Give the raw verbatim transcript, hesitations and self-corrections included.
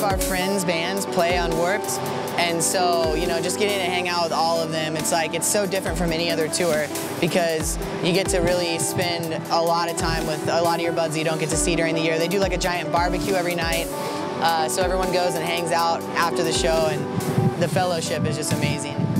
our friends' bands play on Warped, and so, you know, just getting to hang out with all of them, it's like, it's so different from any other tour because you get to really spend a lot of time with a lot of your buds you don't get to see during the year. They do like a giant barbecue every night, uh, so everyone goes and hangs out after the show, and the fellowship is just amazing.